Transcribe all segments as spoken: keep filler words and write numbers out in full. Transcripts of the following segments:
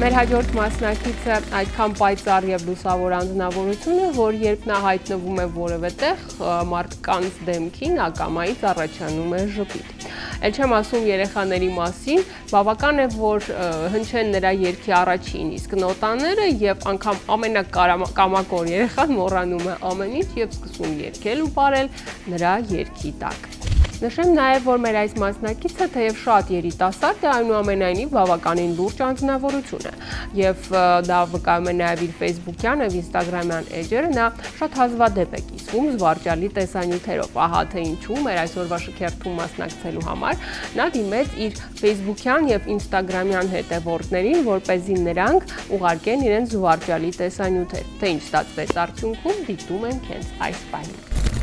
Մեր հաջորդ մասնակիցը այդքան պայծառ եւ լուսավոր անձնավորություն է, որ երբ նա հայտնվում է որևէ տեղ, մարդկանց դեմքին ակամայից առաջանում է ժպիտ։ Էլ չեմ ասում երեխաների մասին, բավական է, որ հնչեն նրա երգի առաջին իսկ նոտաները եւ անգամ ամենակամակոր երեխան մոռանում է ամեն ինչ եւ սկսում երգել ու պարել նրա երգի տակ։ Նշեմ նաև, որ մեր այս մասնակիցը թեև շատ երիտասարդ է, այնուամենայնիվ բավականին լուրջ անձնավորություն է եւ դա վկայում է նաև իր ֆեյսբուքյան եւ ինստագրամյան էջերը, նա շատ հազվադեպ է կիսվում զվարճալի տեսանյութերով, ահա թե ինչու մեր այսօրվա շքերթում մասնակցելու համար նա դիմեց իր ֆեյսբուքյան եւ ինստագրամյան հետևորդներին, որպեսզի նրանք ուղարկեն իրենց զվարճալի տեսանյութեր, թե ինչ ստացվեց արդյունքում դիտում ենք հենց այս պահին։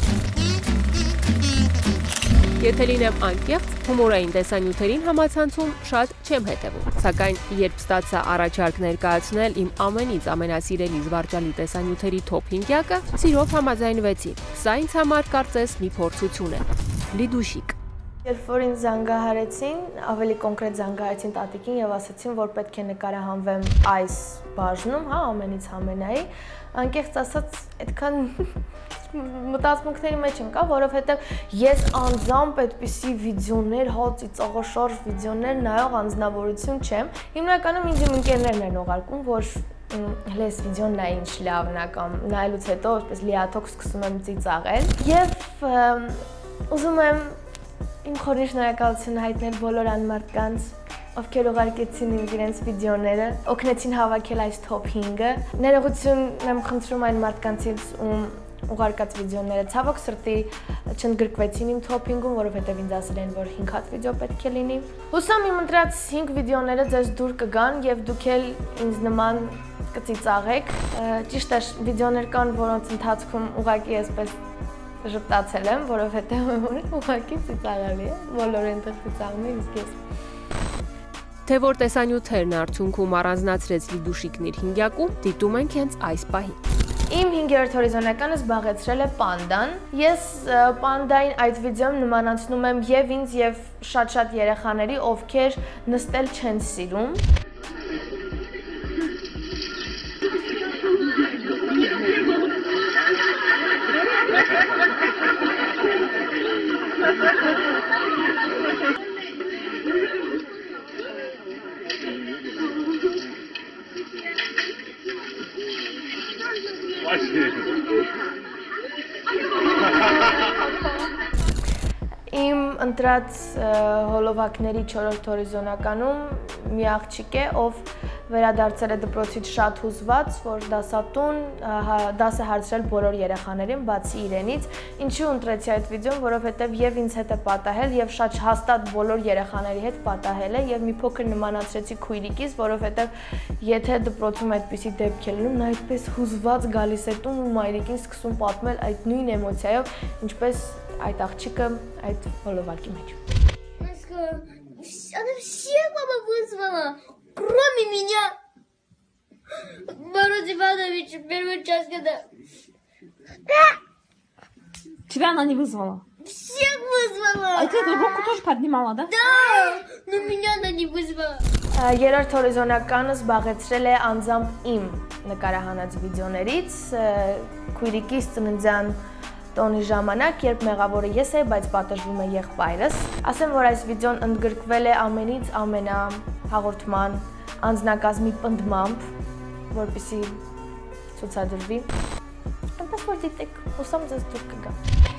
Եթե լինեմ անկեղծ, հումորային տեսանյութերին համացանցում շատ չեմ հետևում, սակայն երբ ստացա առաջարկ ներկայացնել իմ ամենից ամենասիրելի զվարճալի տեսանյութերի թոփ հինգյակը, սիրով համաձայնվեցի։ Սա ինձ համար կարծես մի փորձություն է։ Լիդուշիկ։ Երբ որ ինձ զանգահարեցին, ավելի կոնկրետ զանգահարեցին տատիկին եւ ասացին, որ պետք է նկարահանվեմ այս բաժնում, հա, ամենից ամենայի, անկեղծ ասած, այդքան մտածմունքների մեջ ընկա, որովհետև ես անձամբ այդպիսի վիդեոներ, հա, ծիծաղաշարժ վիդեոներ նայող անձնավորություն չեմ։ Հիմնականում ինձ իմ ընկերներն են ուղարկում, որ հələ այս վիդեոն նայ ինչ լավն է կամ նայելուց հետո այսպես լիաթոք սկսում եմ ծիծաղել։ Եվ ուզում եմ իմ խորին շնորհակալությունը հայտնել բոլոր անմարդկանց, ովքեր ուղարկեցին իրենց վիդեոները, օգնեցին հավաքել այս թոփ հինգը։ Ներողություն եմ խնդրում այն մարդկանցից, ում ուղարկած վիդեոները ցավոք սրտի չընդգրկվեցին իմ թոփ հինգում, որովհետև ինձ ասել են, որ հինգ հատ վիդեո պետք է լինի։ Հուսամ իմ ընտրած հինգ վիդեոները ձեզ դուր կգան եւ դուք էլ ինձ նման կծիծաղեք։ Ճիշտ է, վիդեոներ կան, որոնց ընթացքում ուղղակի այսպես ժպտացել եմ, որովհետև ուղղակի ծիծաղալի է, բոլորը այնտեղ ծիծաղում են, իսկ ես։ Թե որ տեսանյութերն արդյունքում առանձնացրեց Լիդուշիկն իր հինգյակում, դիտում ենք հենց այս պահին։ Իմ հինգերորդ հորիզոնականը զբաղեցրել է պանդան։ Ես պանդային այդ վիդեոում նմանացնում եմ եւ ինձ եւ շատ-շատ երեխաների, ովքեր նստել չեն սիրում։ Իմ ընտրած հոլովակների չորրորդ հորիզոնականում մի աղջիկ է, ով վերադարձել է դպրոցից շատ հուզված, որ դասատուն դասը հարցրել բոլոր երեխաներին, բացի իրենից։ Ինչու ընտրեցի այդ վիդեոն, որովհետև եւ ինձ հետ է պատահել եւ շատ հաստատ բոլոր երեխաների հետ պատահել է եւ մի փոքր նմանացրեցի քույրիկիս, որովհետև եթե դպրոցում այդպիսի դեպք է լինում, նա այդպես հուզված գալիս է տուն ու մայրիկին սկսում պատմել այդ նույն էմոցիայով, ինչպես այդ աղջիկը այդ հոլովակի մեջ։ Она всех мама вызвала, кроме меня. Борис Иванович в первый час, когда... Тебя она не вызвала? Всех вызвала. А ты эту руку тоже поднимала, да? Да, но меня она не вызвала. Երրորդ հորիզոնականը զբաղեցրել է անձամբ իմ նկարահանած վիդեոներից, քույրիկիս ծննդյան տոնի ժամանակ, երբ մեղավորը ես էի, բայց պատժվում է եղբայրս։ Ասեմ, որ այս վիդեոն ընդգրկվել է ամենից ամենա հաղորդման անձնակազմի պնդմամբ, որպեսզի ցուցադրվի։ Այնպես որ դիտեք, հուսամ ձեզ դուր կգա։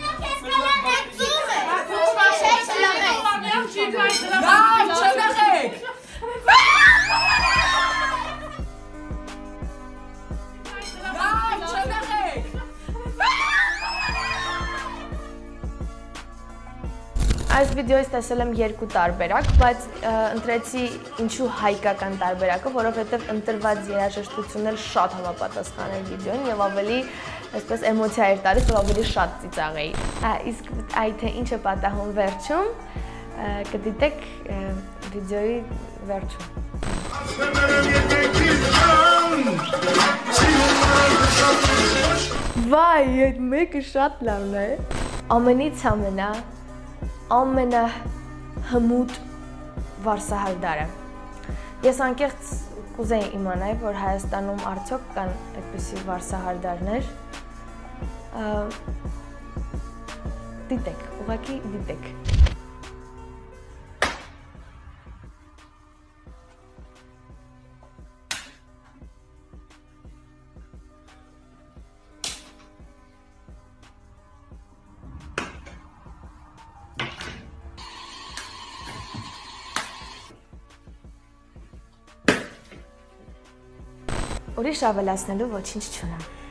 Այս վիդեոից տեսել եմ երկու տարբերակ, բայց ընտրեցի ինչու հայկական տարբերակը, որովհետև ընտրված երաժշտությունն էլ շատ համապատասխան էր վիդեոին եւ ավելի այսպես էմոցիա էր տալիս, որ ավելի շատ ծիծաղեի։ Իսկ այդ թե ինչ է պատահում վերջում, կդիտեք վիդեոյի վերջում։ Վայ, այդ մեկը շատ լավն է։ Ամենից ամենա ամենահմուտ վարսահարդարը, Ես անկեղծ կուզեի իմանալ, որ Հայաստանում արդյոք կան այդպիսի վարսահարդարներ։ Դիտեք, ուղղակի դիտեք։ Ուրիշ ավելացնելու ոչինչ չունեմ։